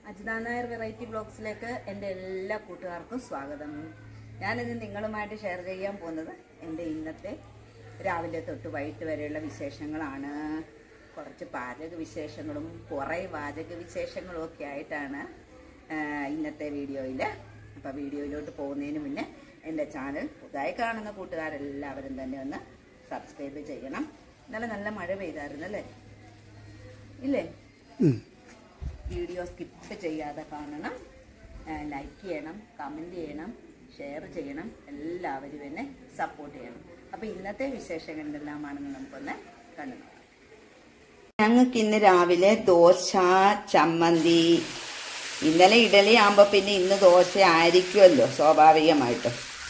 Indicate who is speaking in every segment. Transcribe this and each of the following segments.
Speaker 1: Ajitha Nair variety ബ്ലോഗ്സിലേക്ക് എൻ്റെ എല്ലാ കൂട്ടുകാർക്കും സ്വാഗതം. ഞാനിന്ന് നിങ്ങളുമായിട്ട് ഷെയർ ചെയ്യാൻ പോകുന്നത് എൻ്റെ ഇന്നത്തെ രാവിലെ തൊട്ട് വൈകിട്ട് വരെയുള്ള വിശേഷങ്ങളാണ്. കുറച്ച് പാചക വിശേഷങ്ങളും കുറേ വാചക വിശേഷങ്ങളും ഒക്കെ ആയിട്ടാണ് ഇന്നത്തെ വീഡിയോയിൽ. അപ്പോൾ വീഡിയോയിലോട്ട് പോകുന്നതിന് മുന്നേ എൻ്റെ ചാനൽ പുതുതായി കാണുന്ന കൂട്ടുകാരെല്ലാവരും തന്നെ ഒന്ന് സബ്സ്ക്രൈബ് ചെയ്യണം. ഇന്നലെ നല്ല മഴ പെയ്തായിരുന്നല്ലേ? ഇല്ലേ? വീഡിയോ സ്കിപ്പ് ചെയ്യാതെ കാണണം, ലൈക്ക് ചെയ്യണം, കമൻറ്റ് ചെയ്യണം, ഷെയർ ചെയ്യണം, എല്ലാവരും എന്നെ സപ്പോർട്ട് ചെയ്യണം. അപ്പോൾ ഇന്നത്തെ വിശേഷങ്ങൾ എന്തെല്ലാമാണെന്ന് നമുക്കൊന്ന് കണ്ടു. ഞങ്ങൾക്ക് ഇന്ന് രാവിലെ ദോശ, ചമ്മന്തി. ഇന്നലെ ഇഡലി ആകുമ്പോൾ പിന്നെ ഇന്ന് ദോശ ആയിരിക്കുമല്ലോ സ്വാഭാവികമായിട്ടും.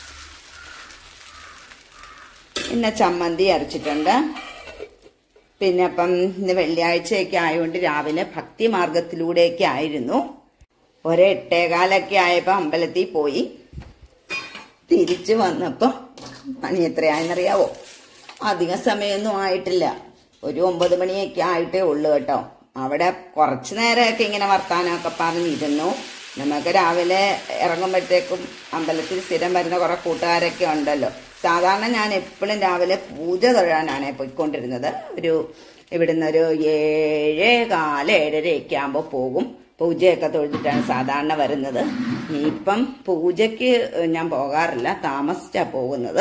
Speaker 1: പിന്നെ ചമ്മന്തി അരച്ചിട്ടുണ്ട്. പിന്നെ അപ്പം ഇന്ന് വെള്ളിയാഴ്ചയൊക്കെ ആയതുകൊണ്ട് രാവിലെ ഭക്തി മാർഗത്തിലൂടെയൊക്കെ ആയിരുന്നു. 8:15 ആയപ്പോൾ അമ്പലത്തിൽ പോയി. തിരിച്ചു വന്നപ്പോൾ മണി എത്രയായെന്നറിയാവോ? അധികം സമയമൊന്നും ആയിട്ടില്ല. ഒരു 9 മണിയൊക്കെ ആയിട്ടേ ഉള്ളൂ കേട്ടോ. അവിടെ കുറച്ച് നേരമൊക്കെ ഇങ്ങനെ വർത്താനമൊക്കെ പറഞ്ഞിരുന്നു. നമുക്ക് രാവിലെ ഇറങ്ങുമ്പോഴത്തേക്കും അമ്പലത്തിൽ സ്ഥിരം വരുന്ന കുറേ കൂട്ടുകാരൊക്കെ ഉണ്ടല്ലോ. സാധാരണ ഞാൻ എപ്പോഴും രാവിലെ പൂജ തൊഴാനാണ് പോയിക്കൊണ്ടിരുന്നത്. ഇവിടുന്ന് ഒരു 7:15, 7:30 ആകുമ്പോൾ പോകും. പൂജയൊക്കെ തൊഴുതിട്ടാണ് സാധാരണ വരുന്നത്. ഇപ്പം പൂജയ്ക്ക് ഞാൻ പോകാറില്ല, താമസിച്ചാണ് പോകുന്നത്.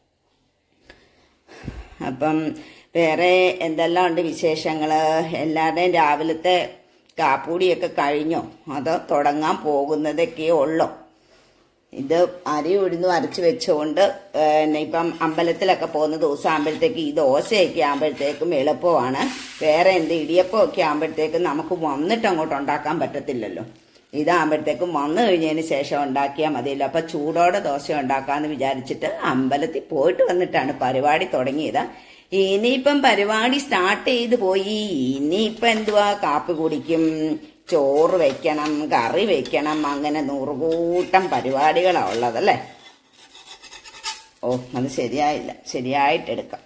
Speaker 1: അപ്പം വേറെ എന്തെല്ലാം ഉണ്ട് വിശേഷങ്ങൾ? എല്ലാവരുടെയും രാവിലത്തെ കാപ്പൂടിയൊക്കെ കഴിഞ്ഞോ? അതോ തുടങ്ങാൻ പോകുന്നതൊക്കെ ഉള്ളോ? ഇത് അരി ഉഴുന്ന് അരച്ച് വെച്ചുകൊണ്ട് ഇപ്പം അമ്പലത്തിലൊക്കെ പോകുന്ന ദിവസം ആകുമ്പോഴത്തേക്ക് ഈ ദോശയൊക്കെ ആകുമ്പോഴത്തേക്കും എളുപ്പമാണ്. വേറെ എന്ത് ഇടിയപ്പമൊക്കെ ആകുമ്പോഴത്തേക്കും നമുക്ക് വന്നിട്ട് അങ്ങോട്ട് ഉണ്ടാക്കാൻ പറ്റത്തില്ലല്ലോ. ഇതാകുമ്പോഴത്തേക്കും വന്നു കഴിഞ്ഞതിന് ശേഷം ഉണ്ടാക്കിയാൽ മതിയല്ലോ. അപ്പം ചൂടോടെ ദോശ ഉണ്ടാക്കാമെന്ന് വിചാരിച്ചിട്ട് അമ്പലത്തിൽ പോയിട്ട് വന്നിട്ടാണ് പരിപാടി തുടങ്ങിയത്. ഇനിയിപ്പം പരിപാടി സ്റ്റാർട്ട് ചെയ്ത് പോയി. ഇനിയിപ്പം എന്തുവാ, കാപ്പി കുടിക്കും, ചോറ് വെക്കണം, കറി വെക്കണം, അങ്ങനെ 100 കൂട്ടം പരിപാടികളാണ് ഉള്ളതല്ലേ. അത് ശരിയായില്ല, ശരിയായിട്ടെടുക്കാം.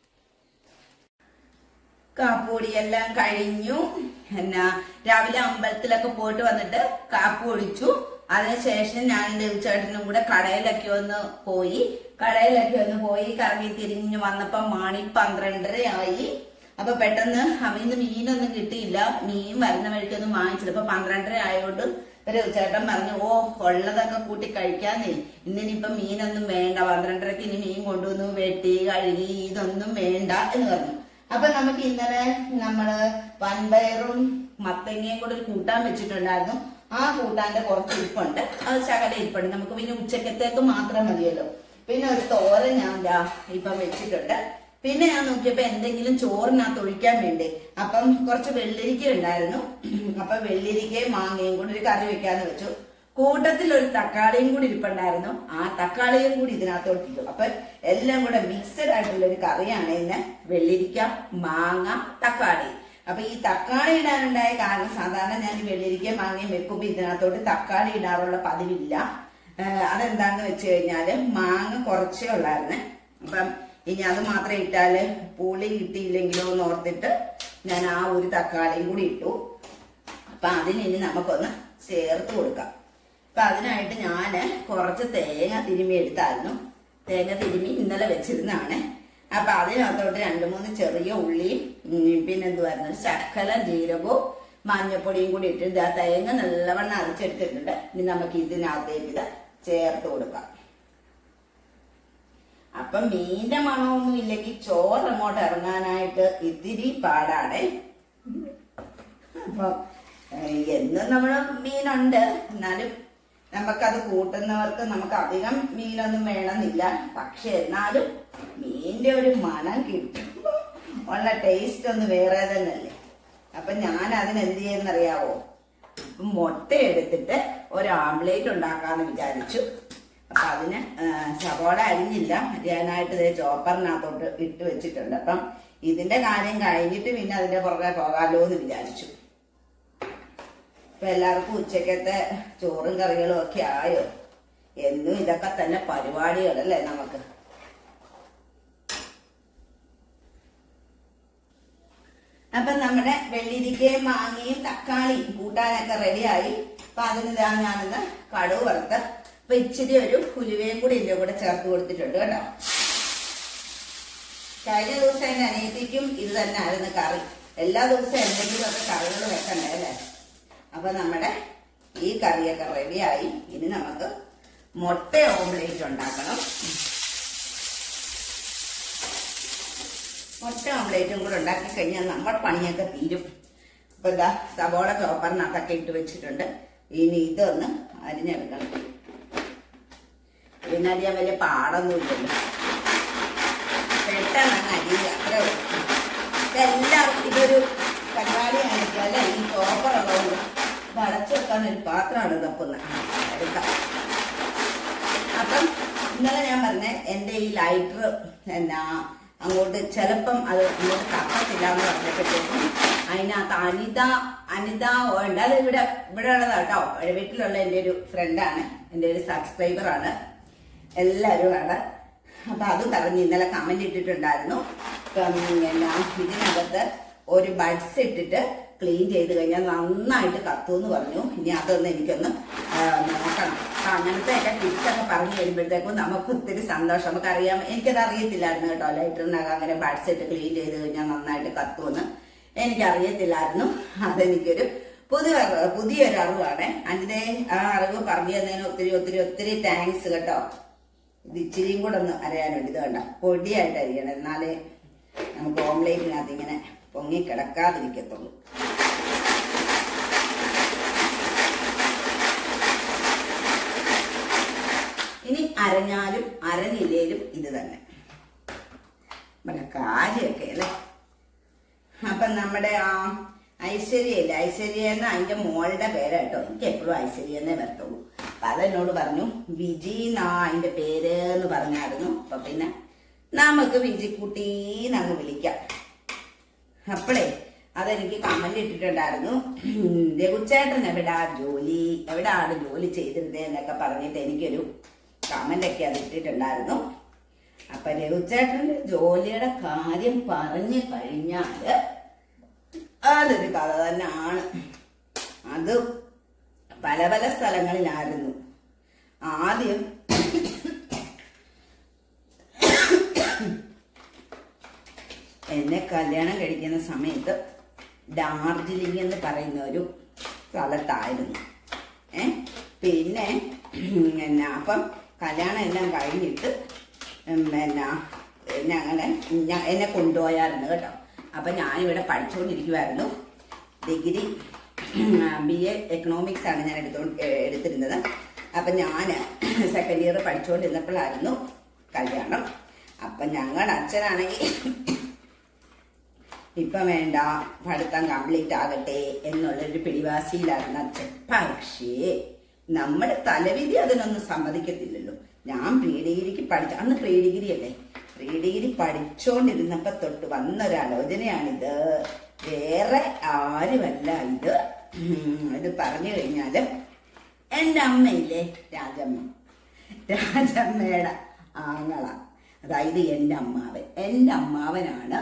Speaker 1: കാപ്പുപൊടിയെല്ലാം കഴിഞ്ഞു. രാവിലെ അമ്പലത്തിലൊക്കെ പോയിട്ട് വന്നിട്ട് കാപ്പി ഒഴിച്ചു. അതിനുശേഷം ഞാൻ ചേട്ടനും കൂടെ കടയിലൊക്കെ ഒന്ന് പോയി കറങ്ങി തിരിഞ്ഞു വന്നപ്പോ മണി 12:30 ആയി. അപ്പൊ പെട്ടെന്ന് ഇന്ന് മീനൊന്നും കിട്ടിയില്ല. മീൻ വരുന്ന വഴിക്കൊന്നും വാങ്ങിച്ചില്ല. അപ്പൊ 12:30 ആയതുകൊണ്ട് ഒരു ചേട്ടൻ പറഞ്ഞു, ഉള്ളതൊക്കെ കൂട്ടി കഴിക്കാന്നേ, ഇന്നിനിപ്പം മീനൊന്നും വേണ്ട, 12:30 ഇനി മീൻ കൊണ്ടുവന്നു വെട്ടി കഴുകി ഇതൊന്നും വേണ്ട എന്ന് പറഞ്ഞു. അപ്പൊ നമുക്ക് ഇന്നലെ നമ്മള് വൻപയറും മത്തങ്ങയും കൂടെ ഒരു കൂട്ടാൻ വെച്ചിട്ടുണ്ടായിരുന്നു. ആ കൂട്ടാന്റെ കുറച്ച് ഇരിപ്പുണ്ട്, അത് ശകല ഇരിപ്പുണ്ട്. നമുക്ക് പിന്നെ ഉച്ചക്കത്തേക്ക് മാത്രം മതിയല്ലോ. പിന്നെ ഒരു തോരൻ ഞാൻ ഇപ്പം വെച്ചിട്ടുണ്ട്. പിന്നെ ഞാൻ നോക്കിയപ്പോ എന്തെങ്കിലും ചോറിനകത്ത് ഒഴിക്കാൻ വേണ്ടി അപ്പം കുറച്ച് വെള്ളരിക്ക ഉണ്ടായിരുന്നു. അപ്പൊ വെള്ളരിക്കയും മാങ്ങയും കൂടി ഒരു കറി വെക്കാന്ന് വെച്ചു. കൂട്ടത്തിൽ ഒരു തക്കാളിയും കൂടി ഇരിപ്പുണ്ടായിരുന്നു. ആ തക്കാളിയും കൂടി ഇതിനകത്തോട്ട് ഇട്ടു. അപ്പൊ എല്ലാം കൂടെ മിക്സഡ് ആയിട്ടുള്ള ഒരു കറിയാണ് ഇന്ന്. വെള്ളരിക്ക, മാങ്ങ, തക്കാളി. അപ്പൊ ഈ തക്കാളി ഇടാനുണ്ടായ കാരണം, സാധാരണ ഞാൻ ഈ വെള്ളരിക്കയും മാങ്ങയും വെക്കുമ്പോ ഇതിനകത്തോട്ട് തക്കാളി ഇടാറുള്ള പതിവില്ല. അതെന്താന്ന് വെച്ച് കഴിഞ്ഞാല് മാങ്ങ കുറച്ചേ ഉള്ളായിരുന്നേ. അപ്പം ഇനി അത് മാത്രം ഇട്ടാല് പുളി കിട്ടിയില്ലെങ്കിലോ എന്ന് ഓർത്തിട്ട് ഞാൻ ആ ഒരു തക്കാളിയും കൂടി ഇട്ടു. അപ്പൊ അതിന് ഇനി നമുക്കൊന്ന് ചേർത്ത് കൊടുക്കാം. അപ്പൊ അതിനായിട്ട് ഞാന് കുറച്ച് തേങ്ങ തിരുമ്മി എടുത്തായിരുന്നു. തേങ്ങ തിരുമ്മി ഇന്നലെ വെച്ചിരുന്നാണ്. അപ്പൊ അതിനകത്തോട്ട് 2-3 ചെറിയ ഉള്ളിയും പിന്നെന്തുവായിരുന്നു, ശകലം ജീരകവും മഞ്ഞപ്പൊടിയും കൂടി ഇട്ടിട്ട് ആ തേങ്ങ നല്ലവണ്ണം അരച്ചെടുത്തിട്ടുണ്ട്. ഇനി നമുക്ക് ഇതിനകത്തേക്ക് ഇത് ചേർത്ത് കൊടുക്കാം. അപ്പൊ മീന്റെ മണമൊന്നും ഇല്ലെങ്കിൽ ചോറ് അങ്ങോട്ട് ഇറങ്ങാനായിട്ട് ഇത്തിരി പാടാണ്. അപ്പൊ എന്നും നമ്മള് മീനുണ്ട്, എന്നാലും നമുക്കത് കൂട്ടുന്നവർക്ക് നമുക്ക് അധികം മീനൊന്നും വേണമെന്നില്ല. പക്ഷെ എന്നാലും മീന്റെ ഒരു മണം കിട്ടുമ്പോ ഉള്ള ടേസ്റ്റ് ഒന്ന് വേറെ തന്നെയല്ലേ. അപ്പൊ ഞാൻ അതിനെന്ത് ചെയ്യുന്നറിയാവോ, മുട്ട എടുത്തിട്ട് ഒരു ആംലേറ്റ് ഉണ്ടാക്കാന്ന് വിചാരിച്ചു. അപ്പൊ അതിന് സവോള അരിഞ്ഞില്ല, അരിയാനായിട്ട് ചോപ്പറിനകത്തോട്ട് ഇട്ട് വെച്ചിട്ടുണ്ട്. അപ്പം ഇതിന്റെ കാര്യം കഴിഞ്ഞിട്ട് പിന്നെ അതിന്റെ പുറകെ പോകാലോ എന്ന് വിചാരിച്ചു. ഇപ്പൊ എല്ലാവർക്കും ഉച്ചക്കത്തെ ചോറും കറികളും ഒക്കെ ആയോ? എന്നും ഇതൊക്കെ തന്നെ പരിപാടികളല്ലേ നമുക്ക്. അപ്പൊ നമ്മുടെ വെള്ളിരിക്ക നെല്ലിക്കയും മാങ്ങയും തക്കാളിയും കൂട്ടാനൊക്കെ റെഡിയായി. അപ്പൊ അതിന് ഞാനിന്ന് കടുക് വറുത്ത് അപ്പൊ ഇച്ചിരി ഒരു ഉലുവയും കൂടി ഇതിന്റെ കൂടെ ചേർത്ത് കൊടുത്തിട്ടുണ്ട് കേട്ടോ. കഴിഞ്ഞ ദിവസം എന്റെ അനിയത്തിക്കും ഇത് തന്നെ ആയിരുന്നു കറി. എല്ലാ ദിവസവും എന്തെങ്കിലും ഒക്കെ കറികൾ വെക്കണ്ടേ അല്ലേ? അപ്പൊ നമ്മുടെ ഈ കറിയൊക്കെ റെഡിയായി. ഇനി നമുക്ക് മുട്ട ഓംലേറ്റ് ഉണ്ടാക്കണം. മുട്ട ഓംലേറ്റും കൂടെ ഉണ്ടാക്കി കഴിഞ്ഞാൽ നമ്മുടെ പണിയൊക്കെ തീരും. അപ്പൊ ഇതാ സവോള ചോപ്പറിനകത്തൊക്കെ ഇട്ട് വെച്ചിട്ടുണ്ട്. ഇനി ഇതൊന്ന് അരിഞ്ഞെടുക്കണം. ഇതിനറിയാൻ വലിയ പാടൊന്നും ഇല്ലല്ലോ, പെട്ടെന്ന് അരിയുക, അത്രേ ഉള്ളൂ. ഇതെല്ലാവർക്കും ഇതൊരു പരിപാടിയായിരിക്കും അല്ലെ? ഈ ചോപ്പറുള്ളതുകൊണ്ട് ഇത് അടച്ചു വെക്കാൻ ഒരു പാത്രമാണ് തപ്പുന്നത്. എടുക്കാം. അപ്പം ഇന്നലെ ഞാൻ പറഞ്ഞ എന്റെ ഈ ലൈറ്റർ അങ്ങോട്ട് ചിലപ്പം അത് അങ്ങോട്ട് കത്തത്തില്ല എന്ന് പറഞ്ഞപ്പോഴത്തേക്കും അതിനകത്ത് അനിത ഉണ്ട്. അത് ഇവിടെ ഉള്ളതാ കേട്ടോ. വീട്ടിലുള്ള എൻ്റെ ഒരു ഫ്രണ്ടാണ്, എൻ്റെ ഒരു സബ്സ്ക്രൈബറാണ്. എല്ലാവരും ആണ്. അപ്പൊ അത് പറഞ്ഞ് ഇന്നലെ കമന്റ് ഇട്ടിട്ടുണ്ടായിരുന്നു. ഇതിനകത്ത് ഒരു ബഡ്സ് ഇട്ടിട്ട് ക്ലീൻ ചെയ്ത് കഴിഞ്ഞാൽ നന്നായിട്ട് കത്തുമെന്ന് പറഞ്ഞു. ഇനി അതൊന്ന് എനിക്കൊന്ന് നോക്കണം. അപ്പൊ അങ്ങനത്തെ ഒക്കെ ടിപ്സ് ഒക്കെ പറഞ്ഞു കഴിയുമ്പോഴത്തേക്കും നമുക്ക് ഒത്തിരി സന്തോഷം. നമുക്കറിയാം, എനിക്കത് അറിയത്തില്ലായിരുന്നു കേട്ടോ. ലൈറ്ററിനകം അങ്ങനെ ബഡ്സ് ഇട്ട് ക്ലീൻ ചെയ്ത് കഴിഞ്ഞാൽ നന്നായിട്ട് കത്തുമെന്ന് എനിക്കറിയത്തില്ലായിരുന്നു. അതെനിക്കൊരു പുതിയൊരു അറിവാണ്. അതിന്റെ ആ അറിവ് പറഞ്ഞു തന്നതിന് ഒത്തിരി ഒത്തിരി ഒത്തിരി താങ്ക്സ് കേട്ടോ. ഇത് ഇച്ചിരിയും കൂടെ ഒന്ന് അരയാനുണ്ട്. ഇത് കണ്ട പൊടിയായിട്ട് അരിയണം, എന്നാലേ നമുക്ക് ഓംലേറ്റിനകത്ത് ഇങ്ങനെ പൊങ്ങി കിടക്കാതിരിക്കത്തുള്ളൂ. ഇനി അരഞ്ഞാലും അരഞ്ഞില്ലേലും ഇത് തന്നെ കാര്യമൊക്കെ അല്ലേ. അപ്പൊ നമ്മുടെ ആ ഐശ്വര്യയില്ലേ, ഐശ്വര്യ എന്ന അതിന്റെ മോളുടെ പേര് കേട്ടോ. എനിക്ക് എപ്പോഴും ഐശ്വര്യ എന്നേ വരത്തുള്ളൂ. അപ്പൊ അതെന്നോട് പറഞ്ഞു വിജി എന്നാ അതിന്റെ പേര് എന്ന് പറഞ്ഞായിരുന്നു. അപ്പൊ പിന്നെ നമുക്ക് വിജിക്കുട്ടീന്നങ്ങ് വിളിക്കാം. അപ്പോഴേ അതെനിക്ക് കമന്റ് ഇട്ടിട്ടുണ്ടായിരുന്നു. രഘുചേട്ടൻ എവിടാണ് ജോലി ചെയ്തിരുന്നത് എന്നൊക്കെ പറഞ്ഞിട്ട് എനിക്കൊരു കമന്റ് ഒക്കെ അത് ഇട്ടിട്ടുണ്ടായിരുന്നു. അപ്പൊ രഘുചേട്ടന്റെ ജോലിയുടെ കാര്യം പറഞ്ഞു കഴിഞ്ഞാല് അതൊരു കഥ തന്നെയാണ്. അത് പല പല സ്ഥലങ്ങളിലായിരുന്നു. ആദ്യം എന്നെ കല്യാണം കഴിക്കുന്ന സമയത്ത് ഡാർജിലിംഗ് എന്ന് പറയുന്ന ഒരു സ്ഥലത്തായിരുന്നു. പിന്നെ അപ്പം കല്യാണം എല്ലാം കഴിഞ്ഞിട്ട് എന്നെ കൊണ്ടുപോയായിരുന്നു കേട്ടോ. അപ്പൊ ഞാനിവിടെ പഠിച്ചുകൊണ്ടിരിക്കുമായിരുന്നു. ഡിഗ്രി BA എക്കണോമിക്സ് ആണ് ഞാൻ എടുത്തിരുന്നത്. അപ്പൊ ഞാൻ സെക്കൻഡ് ഇയർ പഠിച്ചുകൊണ്ടിരുന്നപ്പോഴായിരുന്നു കല്യാണം. അപ്പൊ ഞങ്ങളുടെ അച്ഛനാണെങ്കിൽ ഇപ്പൊ വേണ്ട, പഠിത്തം കംപ്ലീറ്റ് ആകട്ടെ എന്നുള്ളൊരു പിടിവാശിയിലായിരുന്നു അച്ഛൻ. പക്ഷേ നമ്മുടെ തലവിധി അതിനൊന്നും സമ്മതിക്കത്തില്ലല്ലോ. ഞാൻ പ്രീ ഡിഗ്രിക്ക് അന്ന് പ്രീ ഡിഗ്രി അല്ലേ, പ്രീ ഡിഗ്രി പഠിച്ചോണ്ടിരുന്നപ്പോ തൊട്ട് വന്നൊരാലോചനയാണിത്. വേറെ ആരുമല്ല ഇത്. ഇത് പറഞ്ഞു കഴിഞ്ഞാല് എന്റെ അമ്മയില്ലേ രാജമ്മയുടെ ആങ്ങള, അതായത് എന്റെ അമ്മാവനാണ്